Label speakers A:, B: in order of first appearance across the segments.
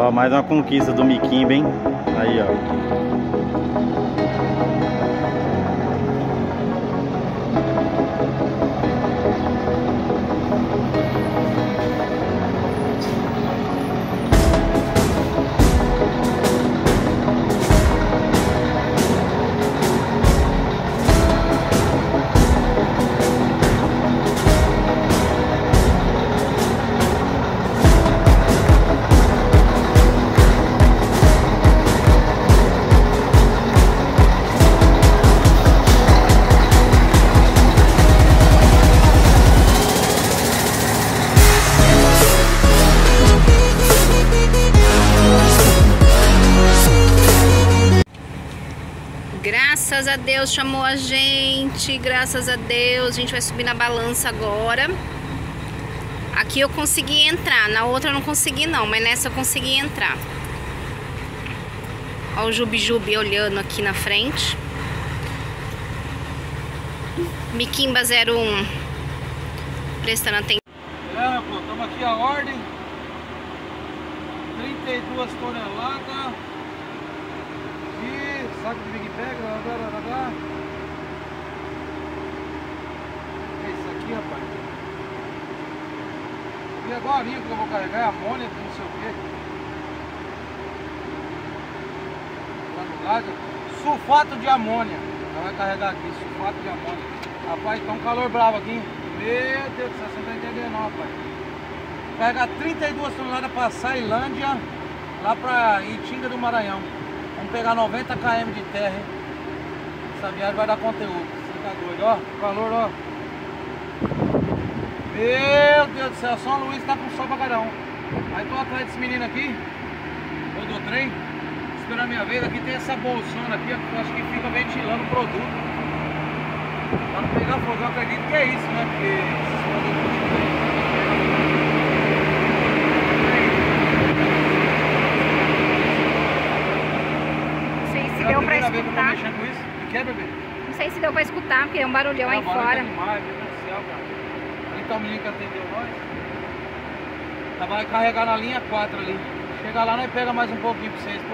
A: Ó, mais uma conquista do Miquimba, hein? Aí, ó.
B: Graças a Deus chamou a gente, graças a Deus. A gente vai subir na balança agora. Aqui eu consegui entrar, na outra eu não consegui não, mas nessa eu consegui entrar. Ó o Jubi olhando aqui na frente. Miquimba 01 prestando atenção.
C: É, pô, estamos aqui a ordem. 32 toneladas. Saco de Big Bag, lá. É isso aqui, rapaz. E agora que eu vou carregar é amônia, não sei o que. Granulado. Sulfato de amônia. Ela vai carregar aqui, sulfato de amônia. Rapaz, tá um calor bravo aqui. Meu Deus do céu, você não tá entendendo não, rapaz. Carregar 32 toneladas pra Sailândia, lá pra Itinga do Maranhão. Vamos pegar 90 km de terra, hein? Essa viagem vai dar conteúdo. Você tá doido, ó. Calor, ó. Meu Deus do céu, São Luís tá com sol pra cada um. Aí tô atrás desse menino aqui, ou do trem, esperando a minha vez. Aqui tem essa bolsona aqui, ó, que eu acho que fica ventilando o produto. Pra não pegar fogo, eu acredito que é isso, né? Porque esses produtos
B: Deu pra escutar.
C: Não
B: sei se deu pra escutar, porque é um barulhão aí fora.
C: Demais, meu Deus do céu, cara. Ali tá o menino que atendeu nós. Tá, vai carregar na linha 4 ali. Chegar lá, nós pega mais um pouquinho pra vocês.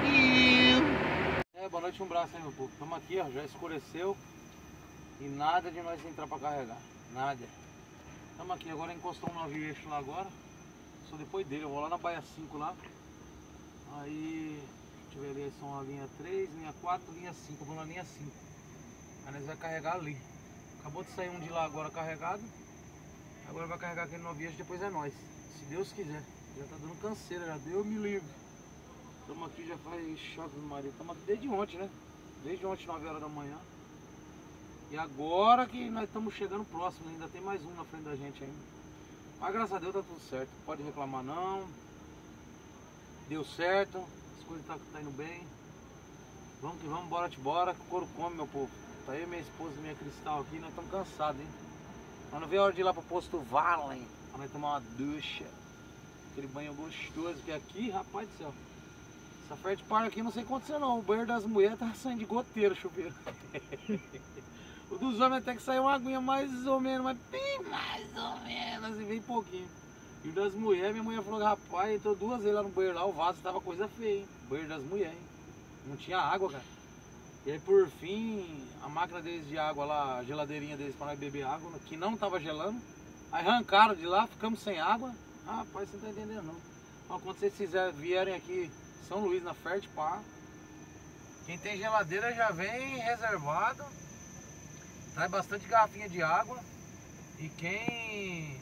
C: Boa noite, um braço aí, meu povo. Estamos aqui, ó, já escureceu. E nada de nós entrar pra carregar. Nada. Estamos aqui, agora encostou um navio eixo lá agora. Só depois dele, eu vou lá na Baía 5 lá. Aí... deixa eu ver ali, são a linha 3, linha 4, linha 5, eu vou na linha 5. Aí nós vamos carregar ali. Acabou de sair um de lá agora carregado. Agora vai carregar aquele noviês, depois é nós. Se Deus quiser. Já tá dando canseira, já deu, me livre. Estamos aqui já faz chave do marido. Estamos aqui desde ontem, né? Desde ontem, 9 horas da manhã. E agora que nós estamos chegando próximo, ainda tem mais um na frente da gente ainda. Mas graças a Deus tá tudo certo. Pode reclamar não. Deu certo. As coisas tá indo bem. Vamos que vamos, bora, que o couro come, meu povo. Tá eu, minha esposa e minha Cristal aqui, nós estamos cansados, hein? Mas não veio a hora de ir lá pro posto Valen, pra nós tomar uma ducha. Aquele banho gostoso, que aqui, rapaz do céu. Essa Fert Par aqui não sei o que aconteceu não. O banheiro das mulheres tá saindo de goteiro, chuveiro. O dos homens até que saiu uma aguinha mais ou menos, mas bem mais ou menos, assim, bem pouquinho. E o das mulheres, minha mulher falou, rapaz, entrou 2 vezes lá no banheiro lá, o vaso tava coisa feia, hein? Banheiro das mulheres, hein? Não tinha água, cara. E aí por fim, a máquina deles de água lá, a geladeirinha deles para nós beber água, que não tava gelando. Aí arrancaram de lá, ficamos sem água. Rapaz, você não tá entendendo não. Então, quando vocês vierem aqui em São Luís, na Fert Par, quem tem geladeira já vem reservado. Traz bastante garrafinha de água. E quem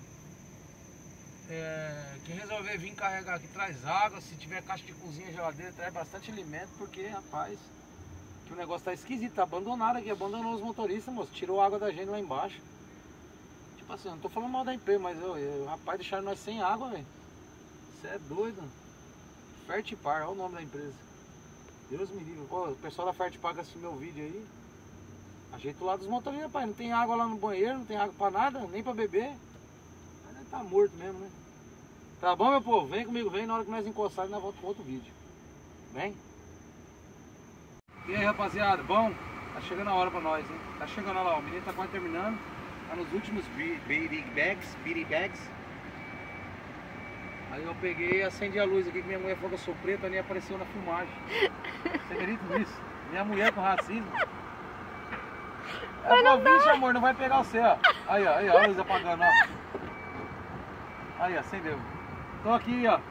C: resolver vir carregar aqui, traz água. Se tiver caixa de cozinha, geladeira, traz bastante alimento. Porque, rapaz, que o negócio tá esquisito, tá abandonado aqui. Abandonou os motoristas, moço. Tirou a água da gente lá embaixo. Tipo assim, eu não tô falando mal da empresa, mas rapaz, deixaram nós sem água, velho. Você é doido. Fert Par, olha o nome da empresa. Deus me livre. Pô, o pessoal da Fert Par que assistiu meu vídeo aí, ajeita o lado dos motoristas, rapaz. Não tem água lá no banheiro, não tem água pra nada, nem pra beber. Aí tá morto mesmo, né? Tá bom, meu povo? Vem comigo, vem. Na hora que nós encostarmos, nós voltamos com outro vídeo. Vem? E aí, rapaziada? Bom? Tá chegando a hora pra nós, hein? Tá chegando lá, ó. O menino tá quase terminando. Tá nos últimos big bags. Aí Aí eu peguei e acendi a luz aqui, que minha mulher falou que eu sou preta, nem apareceu na filmagem. Você acredita nisso? Minha mulher com racismo. Ela falou, vixe amor, não vai pegar você, ó. Aí, ó, a luz apagando, ó. Aí, acendeu. Tô aqui, ó.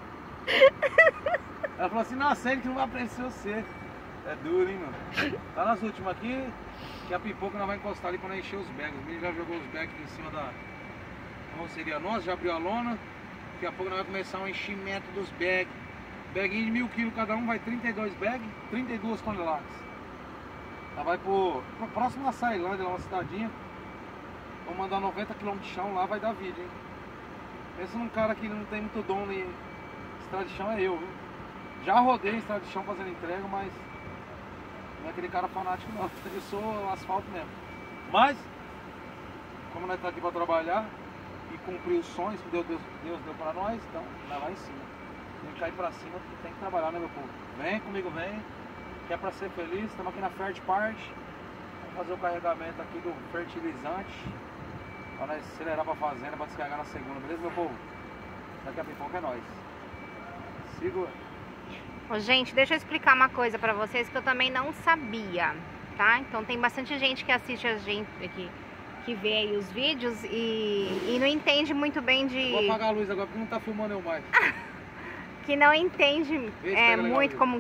C: Ela falou assim, não, acende que não vai aparecer você. É duro, hein, mano? Tá nas últimas aqui, que a pipoca nós vai encostar ali pra não encher os bags. O menino já jogou os bags em cima da carroceria nossa, já abriu a lona. Daqui a pouco nós vamos começar um enchimento dos bags. Baguinho de 1000 kg cada um, vai 32 bags, 32 toneladas. Ela vai pro próximo da Sailândia, lá uma cidadinha. Vou mandar 90 km de chão lá, vai dar vídeo, hein? Pensa num cara que não tem muito dom em estrada de chão, é eu, viu? Já rodei em estrada de chão fazendo entrega, mas não é aquele cara fanático não. Eu sou asfalto mesmo. Mas, como nós estamos aqui para trabalhar e cumprir os sonhos que Deus deu para nós, então nós lá em cima. Tem que cair para cima, tem que trabalhar, né, meu povo? Vem comigo, vem. Que é para ser feliz. Estamos aqui na Fert Part. Vamos fazer o carregamento aqui do fertilizante para nós acelerar para a fazenda, para descarregar na segunda, beleza, meu povo? Daqui a pipoca é nóis. Segura.
B: Ô, gente, deixa eu explicar uma coisa pra vocês que eu também não sabia, tá? Então tem bastante gente que assiste a gente aqui, que vê aí os vídeos e não entende muito bem de...
C: Vou apagar a luz agora porque não tá filmando eu mais.
B: Que não entende muito como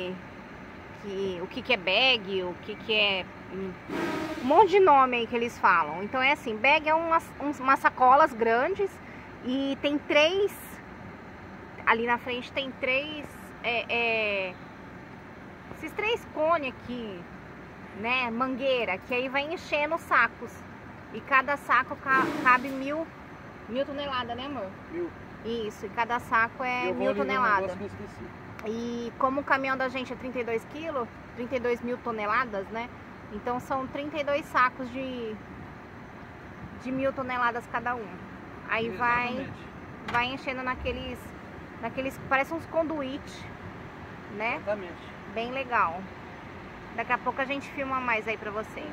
B: o que é bag, o que é... Um monte de nome aí que eles falam. Então é assim, bag é umas sacolas grandes e tem 3... Ali na frente tem 3... esses 3 cones aqui, né, mangueira, que aí vai enchendo os sacos. E cada saco cabe 1000 toneladas, né, amor?
C: 1000.
B: Isso, e cada saco é 1000 toneladas. E como o caminhão da gente é 32 quilos, 32 mil toneladas, né? Então são 32 sacos de 1000 toneladas cada um. Aí vai enchendo naqueles parecem uns conduítes, né?
C: Exatamente.
B: Bem legal. Daqui a pouco a gente filma mais aí pra vocês.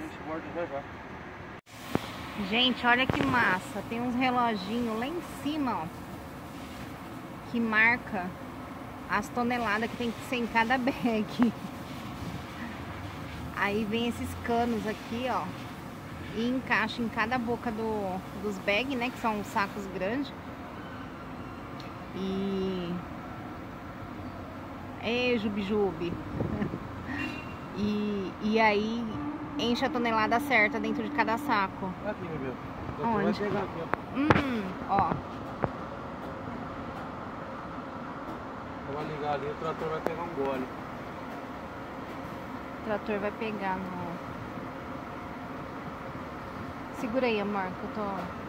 B: Gente, olha que massa. Tem uns reloginhos lá em cima, ó, que marca as toneladas que tem que ser em cada bag. Aí vem esses canos aqui, ó, e encaixa em cada boca dos bags, né? Que são os sacos grandes. Jubi. E aí enche a tonelada certa dentro de cada saco.
C: Aqui, meu Deus.
B: Onde?
C: Vai pegar aqui,
B: ó.
C: Vai ligar ali, o trator vai pegar um gole.
B: O trator vai pegar no... Segura aí, amor, que eu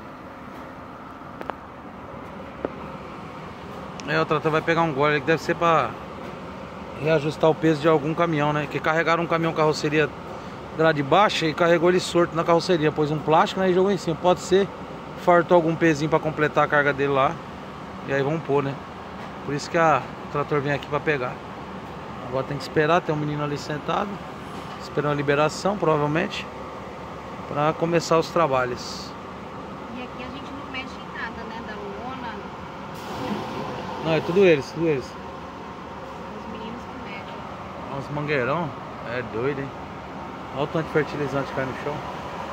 B: tô...
C: O trator vai pegar um gole, que deve ser para reajustar o peso de algum caminhão, né? Que carregaram um caminhão carroceria lá de baixo e carregou ele sorto na carroceria. Pôs um plástico, né, e jogou em cima. Pode ser, fartou algum pezinho para completar a carga dele lá. E aí vamos pôr, né? Por isso que o trator vem aqui para pegar. Agora tem que esperar, tem um menino ali sentado, esperando a liberação, provavelmente, para começar os trabalhos.
B: E aqui a gente não mexe em nada, né? Da lona.
C: Não, é tudo eles.
B: Os meninos que mexem.
C: Uns mangueirão, é doido, hein? Olha o tanto de fertilizante que cai no chão.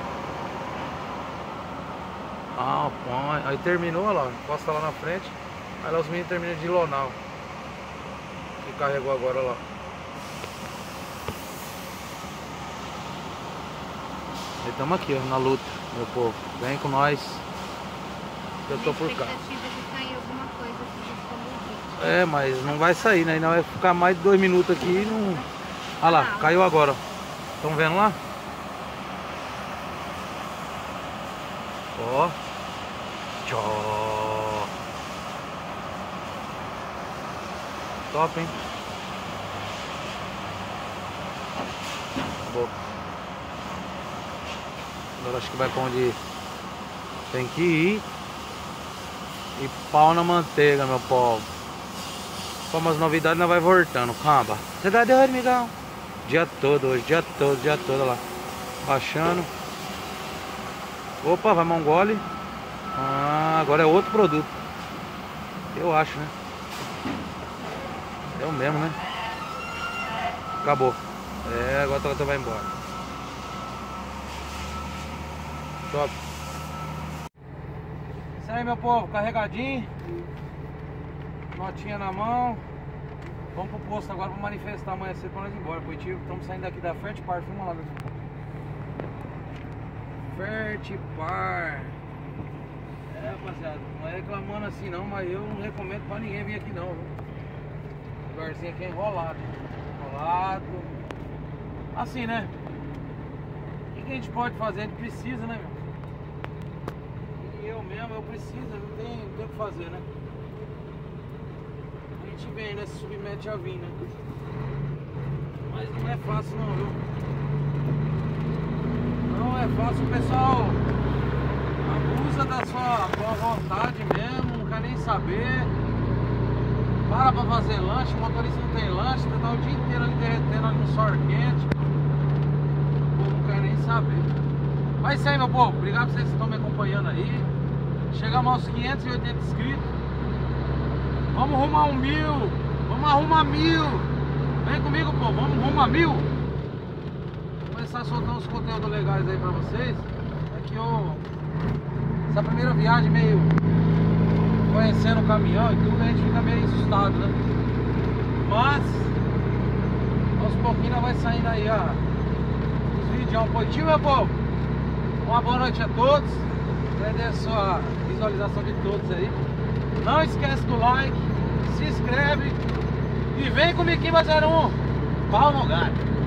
C: Põe. Aí terminou, olha lá, encosta lá na frente. Aí lá os meninos terminam de lonar, que carregou agora lá. E estamos aqui, ó, na luta, meu povo. Vem com nós, que eu tô por cá. É, mas não vai sair, né? Ainda vai ficar mais de 2 minutos aqui e não... Olha lá, caiu agora, ó. Estão vendo lá? Ó. Tchó. Top, hein? Boa. Agora acho que vai pra onde tem que ir. E pau na manteiga, meu povo. Como as novidades nós vai voltando. Calma. Você tá doido, amigão? Dia todo hoje, dia todo lá. Baixando. Opa, vai mongole. Agora é outro produto. Eu acho, né? É o mesmo, né? Acabou. É, agora o trator vai embora. Top. Isso aí, meu povo, carregadinho. Notinha na mão. Vamos pro posto agora pra manifestar amanhã cedo pra nós ir embora. Positivo, estamos saindo daqui da Fertipar. Filma lá, Fertipar. É, rapaziada, não é reclamando assim não, mas eu não recomendo pra ninguém vir aqui não, viu? O lugarzinho aqui é enrolado. Enrolado. Assim, né? O que a gente pode fazer? A gente precisa, né, meu? E eu mesmo, eu preciso, não tem o que fazer, né? A gente vem, né? Se submete a vir, né? Mas não é fácil não, viu? Não é fácil, o pessoal abusa da sua boa vontade mesmo, não quer nem saber. Para pra fazer lanche, o motorista não tem lanche, tá o dia inteiro ali derretendo ali no sol quente. O povo não quer nem saber. Mas isso aí, meu povo, obrigado por vocês que estão me acompanhando aí. Chegamos aos 580 inscritos. Vamos arrumar 1000. Vamos arrumar 1000. Vem comigo, povo, vamos arrumar 1000. Vou começar a soltar uns conteúdos legais aí pra vocês. Aqui essa primeira viagem meio conhecendo o caminhão e tudo, a gente fica meio assustado, né? Mas aos pouquinhos vai saindo aí os vídeos positivo, meu povo. Uma boa noite a todos. Agradeço a visualização de todos aí. Não esquece do like, se inscreve e vem comigo aqui, 01 Pau no gato.